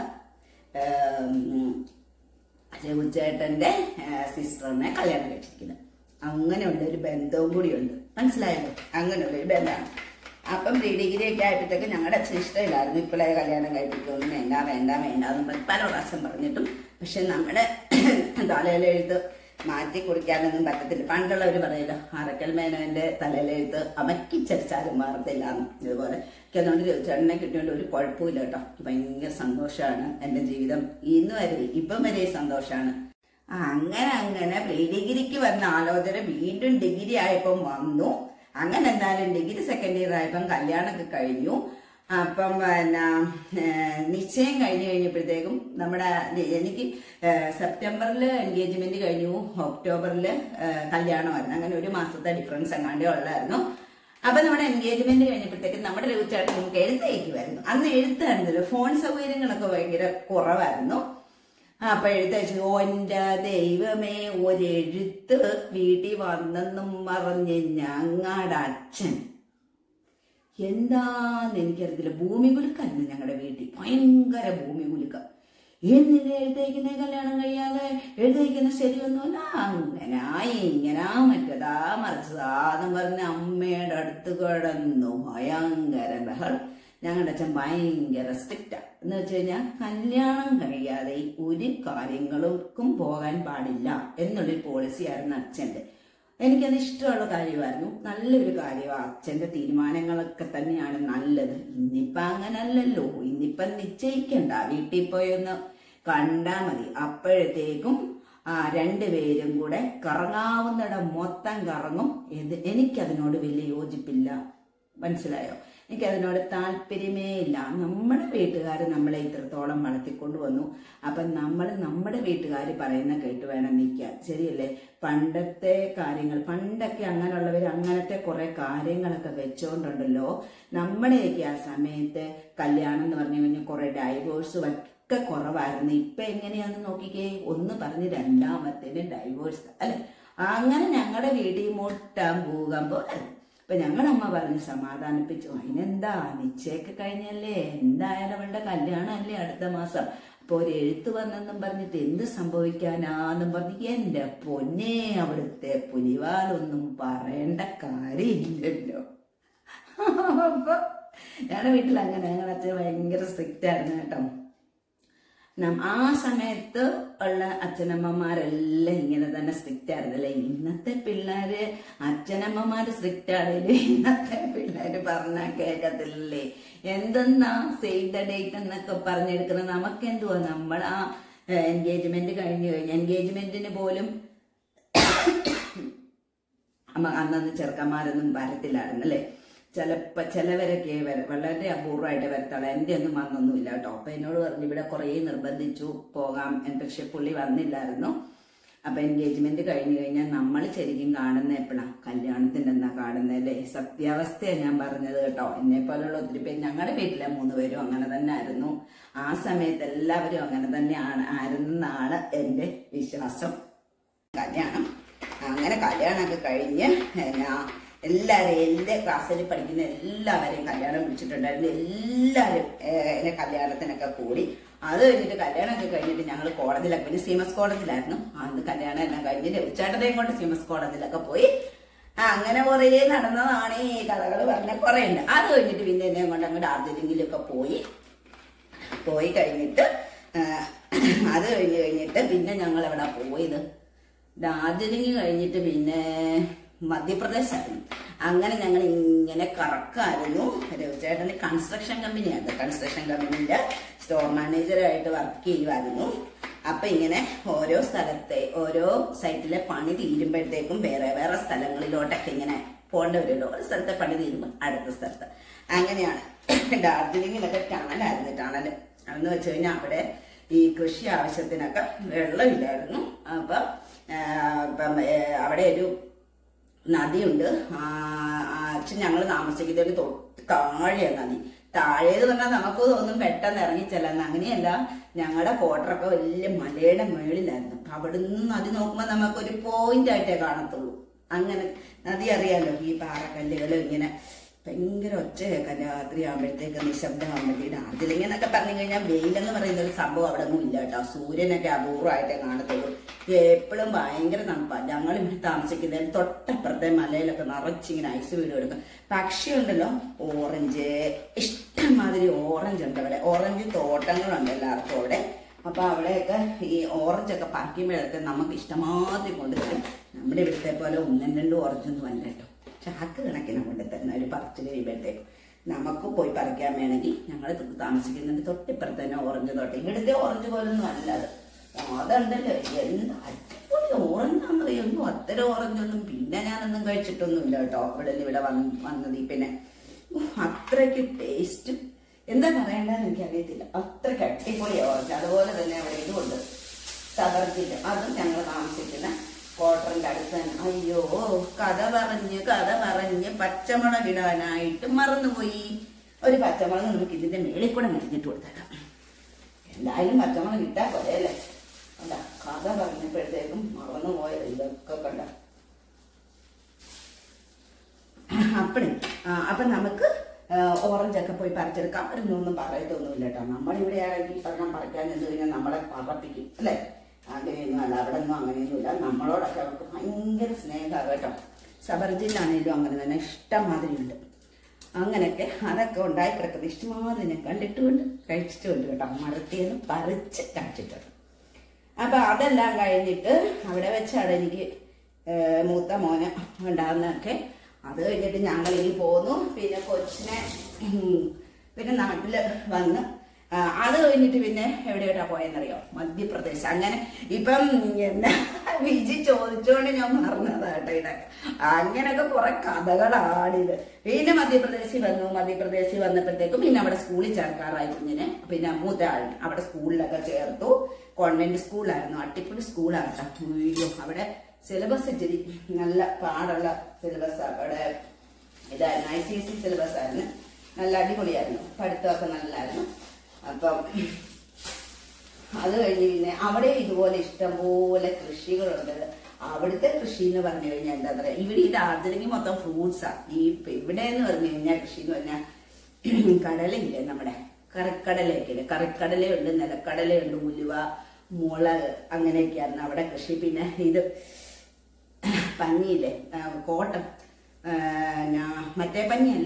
Speaker 1: രഘുചേട്ടന്റെ സിസ്റ്ററിനെ കല്യാണം കഴിച്ചിരിക്കുന്നത്. അങ്ങനെയുള്ള ഒരു ബന്ധവും കൂടിയുണ്ട്, മനസ്സിലായല്ലോ? അങ്ങനെയുള്ളൊരു ബന്ധമാണ്. അപ്പം പ്രീ ഡിഗ്രി ഒക്കെ ആയപ്പോഴത്തേക്ക് ഞങ്ങളുടെ അച്ഛൻ ഇഷ്ടമില്ലായിരുന്നു. ഇപ്പോഴേ കല്യാണം കഴിപ്പിക്കൊന്നും വേണ്ട എന്ന് പല പ്രാവശ്യം പറഞ്ഞിട്ടും. പക്ഷെ നമ്മുടെ തലയിലെഴുത്ത് മാറ്റി കുറിക്കാനൊന്നും പറ്റത്തില്ല. പണ്ടുള്ളവർ പറയല്ലോ, അറക്കൽ മേനോന്റെ തലയിലെഴുത്ത് അമക്കിച്ചരിച്ചാലും മാറത്തില്ല. ഇതുപോലെ അതുകൊണ്ട് ചേട്ടനെ കിട്ടിയോണ്ട് ഒരു കുഴപ്പമില്ല കേട്ടോ. ഭയങ്കര സന്തോഷമാണ് എന്റെ ജീവിതം. ഇപ്പം വരെ സന്തോഷമാണ്. അങ്ങനെ പ്രീ ഡിഗ്രിക്ക് വന്ന ആലോചന വീണ്ടും ഡിഗ്രി ആയപ്പം വന്നു. അങ്ങനെ എന്തായാലും ഡിഗ്രി സെക്കൻഡ് ഇയർ ആയപ്പം കല്യാണമൊക്കെ കഴിഞ്ഞു. അപ്പം നിശ്ചയം കഴിഞ്ഞപ്പോഴത്തേക്കും എനിക്ക് സെപ്റ്റംബറിൽ എൻഗേജ്മെന്റ് കഴിഞ്ഞു, ഒക്ടോബറിൽ കല്യാണമായിരുന്നു. അങ്ങനെ ഒരു മാസത്തെ ഡിഫറൻസ് എങ്ങാണ്ടേ ഉള്ളായിരുന്നു. അപ്പൊ നമ്മുടെ എൻഗേജ്മെന്റ് കഴിഞ്ഞപ്പോഴത്തേക്കും നമ്മുടെ രഘുചേട്ടൻ നമുക്ക് എഴുത്തയക്കുമായിരുന്നു. അന്ന് എഴുത്തായിരുന്നല്ലോ, ഫോൺ സൗകര്യങ്ങളൊക്കെ ഭയങ്കര കുറവായിരുന്നു. അപ്പൊ എഴുത്തയച്ചു. എന്റെ ദൈവമേ, ഒരെഴുത്ത് വീട്ടിൽ വന്നെന്നും പറഞ്ഞ് ഞങ്ങളുടെ അച്ഛൻ എന്താന്ന് എനിക്കറിയത്തില്ല, ഭൂമി കുലുക്കായിരുന്നു ഞങ്ങളുടെ വീട്ടിൽ. ഭയങ്കര ഭൂമി കുലുക്കം. എന്തിനെ എഴുതേക്കുന്ന കല്യാണം കഴിയാതെ എഴുതേക്കുന്ന ശരിയൊന്നുമല്ല, അങ്ങനാ ഇങ്ങനാ മറ്റതാ മറിച്ചതാന്ന് പറഞ്ഞ അമ്മയുടെ അടുത്ത് കിടന്നു ഭയങ്കര ബഹളം. ഞങ്ങളുടെ അച്ഛൻ ഭയങ്കര സ്ട്രിക്റ്റാ. എന്ന് വെച്ച് കഴിഞ്ഞാൽ കല്യാണം കഴിയാതെ ഒരു കാര്യങ്ങൾക്കും പോകാൻ പാടില്ല എന്നുള്ളൊരു പോളിസിയായിരുന്നു അച്ഛൻ്റെ. എനിക്കത് ഇഷ്ടമുള്ള കാര്യമായിരുന്നു, നല്ലൊരു കാര്യമാണ്. അച്ഛൻ്റെ തീരുമാനങ്ങളൊക്കെ തന്നെയാണ് നല്ലത്. ഇന്നിപ്പം അങ്ങനല്ലല്ലോ. ഇന്നിപ്പം നിശ്ചയിക്കണ്ട, വീട്ടിൽ പോയി ഒന്ന് കണ്ടാൽ മതി. അപ്പോഴത്തേക്കും രണ്ടുപേരും കൂടെ കറങ്ങാവുന്നിടം മൊത്തം കറങ്ങും. എനിക്കതിനോട് വലിയ യോജിപ്പില്ല, മനസ്സിലായോ? എനിക്കതിനോട് താല്പര്യമേ ഇല്ല. നമ്മുടെ വീട്ടുകാർ നമ്മളെ ഇത്രത്തോളം വളർത്തിക്കൊണ്ട് വന്നു. അപ്പം നമ്മൾ നമ്മുടെ വീട്ടുകാർ പറയുന്ന കേട്ട് വേണം നിൽക്കാൻ, ശരിയല്ലേ? പണ്ടത്തെ കാര്യങ്ങൾ, പണ്ടൊക്കെ അങ്ങനെയുള്ളവർ അങ്ങനത്തെ കുറെ കാര്യങ്ങളൊക്കെ വെച്ചോണ്ടുണ്ടല്ലോ. നമ്മുടെയൊക്കെ ആ സമയത്ത് കല്യാണം എന്ന് പറഞ്ഞു കഴിഞ്ഞാൽ കുറെ ഡൈവോഴ്സും ഒക്കെ കുറവായിരുന്നു. ഇപ്പൊ എങ്ങനെയാന്ന് നോക്കിക്കേ, ഒന്ന് പറഞ്ഞ് രണ്ടാമത്തേന് ഡൈവോഴ്സ്, അല്ലെ? അങ്ങനെ ഞങ്ങളുടെ വീട്ടിൽ മുട്ടാൻ ഭൂകമ്പോ. അപ്പൊ ഞങ്ങളുടെ അമ്മ പറഞ്ഞ് സമാധാനിപ്പിച്ചു. അതിനെന്താ, നിശ്ചയൊക്കെ കഴിഞ്ഞല്ലേ, എന്തായാലും അവളുടെ കല്യാണം അല്ലേ അടുത്ത മാസം. അപ്പൊ ഒരു എഴുത്ത് വന്നെന്നും പറഞ്ഞിട്ട് എന്ത് സംഭവിക്കാനാന്നും പറഞ്ഞ് എന്റെ പൊന്നെ, അവിടുത്തെ പുലിവാലൊന്നും പറയേണ്ട കാര്യമില്ലല്ലോ. അപ്പൊ ഞങ്ങളുടെ വീട്ടിൽ അങ്ങനെ, ഞങ്ങളുടെ അച്ഛൻ ഭയങ്കര സ്ട്രിക്റ്റ് ആയിരുന്നു കേട്ടോ. ആ സമയത്ത് ഉള്ള അച്ഛനമ്മമാരെല്ലാം ഇങ്ങനെ തന്നെ സ്ട്രിക്റ്റ് ആയിരുന്നല്ലേ. ഇന്നത്തെ പിള്ളേര് അച്ഛനമ്മമാര് സ്ട്രിക്റ്റ് ആണെങ്കിലും ഇന്നത്തെ പിള്ളേര് പറഞ്ഞാൽ കേൾക്കത്തില്ലേ. എന്തെന്നാ സേവ് ദ ഡേറ്റ് എന്നൊക്കെ പറഞ്ഞെടുക്കുന്നത്. നമുക്കെന്തുവാ, നമ്മൾ ആ എൻഗേജ്മെന്റ് കഴിഞ്ഞു കഴിഞ്ഞാൽ എൻഗേജ്മെന്റിന് പോലും അന്നന്ന് ചെറുക്കന്മാരൊന്നും വരത്തില്ലായിരുന്നു അല്ലേ. ചിലവരൊക്കെ വളരെ അപൂർവമായിട്ട് വരത്തുള്ളൂ. എൻ്റെ ഒന്നും വന്നൊന്നുമില്ല കേട്ടോ. അപ്പൊ എന്നോട് പറഞ്ഞു, ഇവിടെ കുറേ നിർബന്ധിച്ചു പോകാം, പക്ഷെ പുള്ളി വന്നില്ലായിരുന്നു. അപ്പൊ എൻഗേജ്മെന്റ് കഴിഞ്ഞു കഴിഞ്ഞാൽ നമ്മൾ ശരിക്കും കാണുന്ന എപ്പോഴാണ്, കല്യാണത്തിന്റെ എന്നാ കാണുന്നതല്ലേ. സത്യാവസ്ഥയാണ് ഞാൻ പറഞ്ഞത് കേട്ടോ. എന്നെ പോലുള്ള ഒത്തിരി പേര്, ഞങ്ങളുടെ വീട്ടിലെ 3 പേരും അങ്ങനെ തന്നെ ആയിരുന്നു. ആ സമയത്ത് എല്ലാവരും അങ്ങനെ തന്നെ ആയിരുന്നാണ് എൻ്റെ വിശ്വാസം. കല്യാണമൊക്കെ കഴിഞ്ഞ് എല്ലാവരും, എൻ്റെ ക്ലാസ്സിൽ പഠിക്കുന്ന എല്ലാവരെയും കല്യാണം വിളിച്ചിട്ടുണ്ടായിരുന്നു. എല്ലാവരും എന്നെ കല്യാണത്തിനൊക്കെ കൂടി. അത് കഴിഞ്ഞിട്ട് കല്യാണമൊക്കെ കഴിഞ്ഞിട്ട് ഞങ്ങൾ കോടതിയിലൊക്കെ, പിന്നെ സീമസ് കോടതിയിലായിരുന്നു അന്ന് കല്യാണം എല്ലാം കഴിഞ്ഞിട്ട് ചേട്ടനെയും കൊണ്ട് സീമസ് കോടതിയിലൊക്കെ പോയി. അങ്ങനെ കുറേ നടന്നതാണ്. ഈ കഥകൾ പറഞ്ഞ കുറേ ഉണ്ട്. അത് കഴിഞ്ഞിട്ട് പിന്നെ എന്നെ കൊണ്ട് അങ്ങ് ഡാർജിലിംഗിലൊക്കെ പോയി കഴിഞ്ഞിട്ട് അത് കഴിഞ്ഞിട്ട് പിന്നെ ഞങ്ങൾ എവിടെ പോയത്, ഡാർജിലിംഗ് കഴിഞ്ഞിട്ട് പിന്നെ മധ്യപ്രദേശായിരുന്നു. അങ്ങനെ ഞങ്ങൾ ഇങ്ങനെ കറക്കായിരുന്നു. രവിചേട്ടന് കൺസ്ട്രക്ഷൻ കമ്പനിയായിരുന്നു. കൺസ്ട്രക്ഷൻ കമ്പനിയുടെ സ്റ്റോർ മാനേജറായിട്ട് വർക്ക് ചെയ്യുമായിരുന്നു. അപ്പൊ ഇങ്ങനെ ഓരോ സ്ഥലത്തെ ഓരോ സൈറ്റിലെ പണി തീരുമ്പോഴത്തേക്കും വേറെ വേറെ സ്ഥലങ്ങളിലോട്ടൊക്കെ ഇങ്ങനെ പോകേണ്ടി വരുമല്ലോ. ഒരു സ്ഥലത്തെ പണി തീരുമ്പോൾ അടുത്ത സ്ഥലത്ത്. അങ്ങനെയാണ്. ഡാർജിലിംഗിലൊക്കെ ടണലായിരുന്നു. ടണൽ എന്ന് വെച്ച് കഴിഞ്ഞാൽ അവിടെ ഈ കൃഷി ആവശ്യത്തിനൊക്കെ വെള്ളമില്ലായിരുന്നു. അപ്പൊ അവിടെ ഒരു നദിയുണ്ട്. അച്ഛൻ ഞങ്ങൾ താമസിക്കുന്നതിന് തൊട്ട് താഴെയാണ് നദി. താഴേന്ന് പറഞ്ഞാൽ നമുക്ക് തോന്നും പെട്ടെന്ന് ഇറങ്ങിച്ചെല്ലാന്ന്. അങ്ങനെയല്ല, ഞങ്ങളുടെ ക്വാർട്ടറൊക്കെ വലിയ മലയുടെ മേളിലായിരുന്നു. അപ്പൊ അവിടുന്ന് നദി നോക്കുമ്പോൾ നമുക്കൊരു പോയിന്റ് ആയിട്ടേ കാണത്തുള്ളൂ. അങ്ങനെ നദി അറിയാലോ, ഈ പാറക്കല്ലുകൾ ഇങ്ങനെ ഭയങ്കര ഒച്ച കേൾക്കാൻ രാത്രി ആകുമ്പോഴത്തേക്ക്, നിശബ്ദമാകുമ്പോഴത്തേക്ക്. ഡാർജിലിംഗ് എന്നൊക്കെ പറഞ്ഞു കഴിഞ്ഞാൽ വെയിലെന്ന് പറയുന്ന ഒരു സംഭവം അവിടെ ഒന്നും ഇല്ല കേട്ടോ. സൂര്യനൊക്കെ അപൂർവമായിട്ടേ കാണത്തുള്ളൂ. എപ്പോഴും ഭയങ്കര തണുപ്പാണ്. ഞങ്ങൾ ഇവിടെ താമസിക്കുന്നതിന് തൊട്ടപ്പുറത്തെ മലയിലൊക്കെ നിറച്ചിങ്ങനെ ഐസ് വീട് കൊടുക്കും. പക്ഷി ഉണ്ടല്ലോ, ഓറഞ്ച്, ഇഷ്ടംമാതിരി ഓറഞ്ച് ഉണ്ട് അവിടെ. ഓറഞ്ച് തോട്ടങ്ങളുണ്ട് എല്ലാവർക്കും അവിടെ. അപ്പൊ അവിടെയൊക്കെ ഈ ഓറഞ്ചൊക്കെ പറിക്കുമ്പോഴൊക്കെ നമുക്ക് ഇഷ്ടമാതിരി കൊണ്ടുതരും. നമ്മുടെ ഇവിടുത്തെ പോലെ 1-2 ഓറഞ്ചൊന്നും അല്ല കേട്ടോ, ചാക്ക് കണക്കിന് കൊണ്ടുതരുന്ന ഒരു പറച്ചിൽ കഴിയുമ്പോഴത്തേക്കും. നമുക്ക് പോയി പറിക്കാൻ വേണമെങ്കിൽ ഞങ്ങൾ താമസിക്കുന്നതിന്റെ തൊട്ടിപ്പുറത്ത് തന്നെ ഓറഞ്ച് തോട്ടം. ഇവിടുത്തെ ഓറഞ്ച് പോലൊന്നും അല്ലത്. അതുണ്ടല്ലോ, എന്താ അടിപൊളി ഓറഞ്ചാണെന്നറിയൊന്നും. അത്തരം ഓറഞ്ചൊന്നും പിന്നെ ഞാനൊന്നും കഴിച്ചിട്ടൊന്നുമില്ല കേട്ടോ. ഇവിടെ വന്നത് പിന്നെ അത്രയ്ക്ക് ടേസ്റ്റ് എന്താ പറയണ്ടെന്ന് എനിക്കറിയത്തില്ല. അത്രയ്ക്ക് അടിപൊളി ഓറഞ്ച്. അതുപോലെ തന്നെ അവിടെ ഇതുകൊണ്ട് സബർജില്ല, അതും ഞങ്ങൾ താമസിക്കുന്ന ക്വാർട്ടറിന്റെ അടുത്ത് തന്നെ. അയ്യോ, കഥ പറഞ്ഞ് പച്ചമുളക് ഇടാനായിട്ട് മറന്നുപോയി. ഒരു പച്ചമുളക് നമുക്ക് ഇതിന്റെ മേളിൽ കൂടെ മെറിഞ്ഞിട്ട് കൊടുത്തേക്കാം. എന്തായാലും പച്ചമുളക് ഇട്ടാ പോലെ അല്ലേ. അല്ല, കഥ പറഞ്ഞപ്പോഴത്തേക്കും മറന്നുപോയത് ഇതൊക്കെ കണ്ട. അപ്പൊ നമുക്ക് ഓറഞ്ചൊക്കെ പോയി പറിച്ചെടുക്കാം. അവരൊന്നും പറയത്തൊന്നുമില്ല കേട്ടോ. നമ്മളിവിടെ ആണെങ്കിൽ പറഞ്ഞാൽ പറിക്കാൻ നിന്ന് കഴിഞ്ഞാൽ നമ്മളെ പറപ്പിക്കും അല്ലേ? അങ്ങനെയൊന്നും അല്ല, അവിടെ ഒന്നും അങ്ങനെയൊന്നുമില്ല. നമ്മളോടൊക്കെ അവർക്ക് ഭയങ്കര സ്നേഹമാണ് കേട്ടോ. സബർജിയിലാണെങ്കിലും അങ്ങനെ തന്നെ ഇഷ്ടംമാതിരി ഉണ്ട്. അങ്ങനെയൊക്കെ അതൊക്കെ ഉണ്ടായി കിടക്കുന്നത് ഇഷ്ടമാതിരി കണ്ടിട്ടുമുണ്ട് കഴിച്ചിട്ടുമുണ്ട് കേട്ടോ. മരത്തിന്ന് പറിച്ച് കഴിച്ചിട്ടുണ്ട്. അപ്പൊ അതെല്ലാം കഴിഞ്ഞിട്ട് അവിടെ വെച്ചാണ് എനിക്ക് മൂത്ത മോന് ഉണ്ടാകുന്നതൊക്കെ. അത് കഴിഞ്ഞിട്ട് ഞങ്ങളിനി പോന്നു. പിന്നെ കൊച്ചിനെ പിന്നെ നാട്ടില് വന്ന് അത് കഴിഞ്ഞിട്ട് പിന്നെ എവിടെയോട്ടാ പോയെന്നറിയോ? മധ്യപ്രദേശ്. അങ്ങനെ ഇപ്പം എന്നാ വിജി ചോദിച്ചോണ്ട് ഞാൻ മറന്നതാട്ടോ ഇതൊക്കെ. അങ്ങനെയൊക്കെ കുറെ കഥകളാണിത്. പിന്നെ മധ്യപ്രദേശിൽ വന്നു. മധ്യപ്രദേശിൽ വന്നപ്പോഴത്തേക്കും പിന്നെ അവിടെ സ്കൂളിൽ ചേർക്കാറായി കുഞ്ഞിനെ. പിന്നെ മൂത്ത ആളിന് അവിടെ സ്കൂളിലൊക്കെ ചേർത്തു. കോൺവെന്റ് സ്കൂളായിരുന്നു, അട്ടിപ്പൊളി സ്കൂളാട്ടോ. അയ്യോ, അവിടെ സിലബസ് ഇച്ചിരി നല്ല പാടുള്ള സിലബസ്. അവിടെ ഇതായിരുന്നു, ICSE സിലബസ് ആയിരുന്നു. നല്ല അടിപൊളിയായിരുന്നു, പഠിത്തമൊക്കെ നല്ലായിരുന്നു. അപ്പം അത് കഴിഞ്ഞ് പിന്നെ അവിടെ ഇതുപോലെ ഇഷ്ടംപോലെ കൃഷികളുണ്ട്. അവിടുത്തെ കൃഷി എന്ന് പറഞ്ഞു കഴിഞ്ഞാൽ എന്താ പറയാ, ഇവിടെ ഈ ഡാർജിലിംഗ് മൊത്തം ഫ്രൂട്ട്സാ. ഇവിടെ എന്ന് പറഞ്ഞു കഴിഞ്ഞാൽ കൃഷി എന്ന് പറഞ്ഞാൽ കടലയില്ലേ, നമ്മുടെ കറിക്കടലയൊക്കെ. കറിക്കടലയുണ്ട്, നിലക്കടലയുണ്ട്, ഉലുവ, മുളക്, അങ്ങനെയൊക്കെയായിരുന്നു അവിടെ കൃഷി. പിന്നെ ഇത് പഞ്ഞിയില്ലേ, കോട്ടൺ, മറ്റേ പഞ്ഞിയല്ല,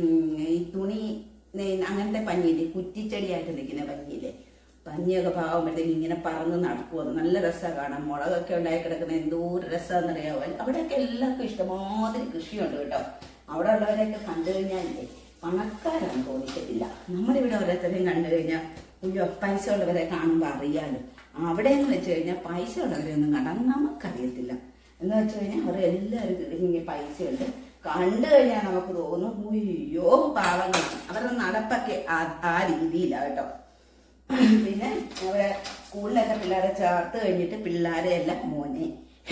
Speaker 1: ഈ തുണി അങ്ങനത്തെ പഞ്ഞിയില്ലേ, കുറ്റിച്ചെടിയായിട്ട് നിൽക്കുന്ന പഞ്ഞിയില്ലേ, പഞ്ഞിയൊക്കെ പാകുമ്പോഴത്തേക്ക് ഇങ്ങനെ പറന്ന് നടക്കുമെന്ന്. നല്ല രസമാണ് കാണാൻ. മുളകൊക്കെ ഉണ്ടായി കിടക്കുന്ന എന്തോ ഒരു രസമാണെന്നറിയാവോ. അവിടെയൊക്കെ എല്ലാവർക്കും ഇഷ്ടമാതിരി കൃഷിയുണ്ട് കേട്ടോ. അവിടെ ഉള്ളവരെയൊക്കെ കണ്ടു കഴിഞ്ഞാലേ പണക്കാരാണ് തോന്നിക്കത്തില്ല. നമ്മളിവിടെ ഓരോരുത്തരെയും കണ്ടു കഴിഞ്ഞാൽ അയ്യോ പൈസ ഉള്ളവരെ കാണുമ്പോൾ അറിയാലോ. അവിടെ എന്ന് വെച്ച് കഴിഞ്ഞാൽ പൈസ ഉള്ളവരെയൊന്നും കണ്ടാൽ നമുക്കറിയത്തില്ല. എന്ന് വെച്ച് കഴിഞ്ഞാൽ അവരെല്ലാവരും പൈസയുണ്ട്. കണ്ടു കഴിഞ്ഞാൽ നമുക്ക് തോന്നും അയ്യോ പാവങ്ങൾ. അവരുടെ നടപ്പൊക്കെ ആ രീതിയിലാണ് കേട്ടോ. പിന്നെ അവിടെ സ്കൂളിലൊക്കെ പിള്ളേരെ ചേർത്ത് കഴിഞ്ഞിട്ട് പിള്ളേരെ എല്ലാം മോനെ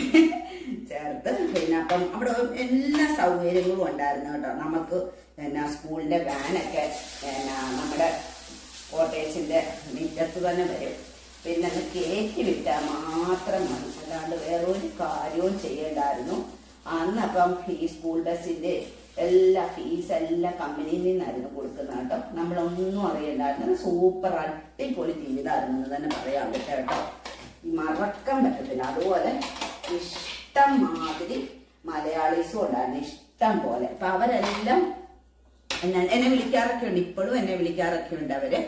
Speaker 1: ചേർത്ത് പിന്നെ അപ്പം അവിടെ എല്ലാ സൗകര്യങ്ങളും ഉണ്ടായിരുന്നു കേട്ടോ. നമുക്ക് എന്നാ സ്കൂളിന്റെ വാനൊക്കെ എന്നാ നമ്മുടെ കോട്ടേഴ്സിന്റെ മുറ്റത്ത് തന്നെ വരും. പിന്നെ അത് കേക്ക് വിറ്റാൽ മാത്രം മതി, അല്ലാണ്ട് വേറൊരു കാര്യവും ചെയ്യണ്ടായിരുന്നു. അന്നപ്പം ഈ സ്കൂൾ ബസ്സിന്റെ എല്ലാ ഫീസ് എല്ലാം കമ്പനിയിൽ നിന്നായിരുന്നു കൊടുക്കുന്നത് കേട്ടോ. നമ്മളൊന്നും അറിയണ്ടായിരുന്നു. സൂപ്പർ അടിപൊളി ജീവിതമായിരുന്നു എന്ന് തന്നെ പറയാൻ പറ്റും കേട്ടോ. മറക്കാൻ പറ്റത്തില്ല. അതുപോലെ ഇഷ്ടം മാതിരി മലയാളീസും ഉണ്ടായിരുന്നു, ഇഷ്ടം പോലെ. അപ്പൊ അവരെല്ലാം എന്നെ വിളിക്കാറൊക്കെ ഉണ്ട്, ഇപ്പോഴും എന്നെ വിളിക്കാറൊക്കെ ഉണ്ട് അവര്.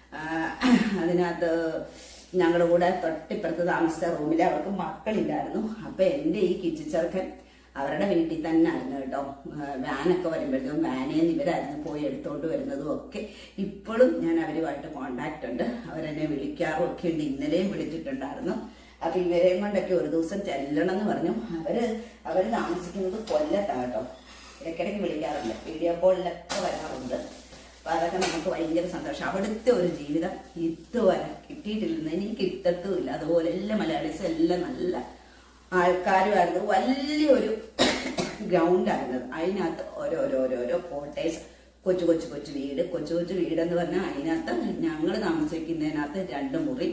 Speaker 1: അതിനകത്ത് ഞങ്ങളുടെ കൂടെ തൊട്ടിപ്പുറത്ത് താമസിച്ച റൂമിൽ അവർക്ക് മക്കളില്ലായിരുന്നു. അപ്പൊ എന്റെ ഈ കിച്ചിച്ചെറുക്കൻ അവരുടെ വീട്ടിൽ തന്നെ ആയിരുന്നു കേട്ടോ. വാനൊക്കെ വരുമ്പോഴത്തേക്കും വാനിൽ നിന്ന് ഇവരായിരുന്നു പോയി എടുത്തോണ്ട് വരുന്നതും ഒക്കെ. ഇപ്പോഴും ഞാൻ അവരുമായിട്ട് കോണ്ടാക്ട് ഉണ്ട്. അവരെന്നെ വിളിക്കാറും ഒക്കെ ഉണ്ട്. ഇന്നലെയും വിളിച്ചിട്ടുണ്ടായിരുന്നു. അപ്പൊ ഇവരെയും കൊണ്ടൊക്കെ ഒരു ദിവസം ചെല്ലണം എന്ന് പറഞ്ഞു. അവര് താമസിക്കുന്നത് കൊല്ലത്താണ് കേട്ടോ. ഇടയ്ക്കിടയ്ക്ക് വിളിക്കാറുണ്ട്, വീഡിയോ കോളിലൊക്കെ വരാറുണ്ട്. അപ്പൊ അതൊക്കെ നമുക്ക് ഭയങ്കര സന്തോഷം. അവിടുത്തെ ഒരു ജീവിതം ഇതുവരെ കിട്ടിയിട്ടില്ലെന്ന് എനിക്ക് കിട്ടത്തുമില്ല. അതുപോലെ എല്ലാ മലയാളീസും എല്ലാം നല്ല ആൾക്കാരുമായിരുന്നു. വലിയൊരു ഗ്രൗണ്ടായിരുന്നത്. അതിനകത്ത് ഓരോരോരോരോ കോട്ടേഴ്സ്, കൊച്ചു കൊച്ചു കൊച്ചു വീട്. കൊച്ചു കൊച്ചു വീടെന്ന് പറഞ്ഞാൽ അതിനകത്ത് ഞങ്ങൾ താമസിക്കുന്നതിനകത്ത് രണ്ട് മുറി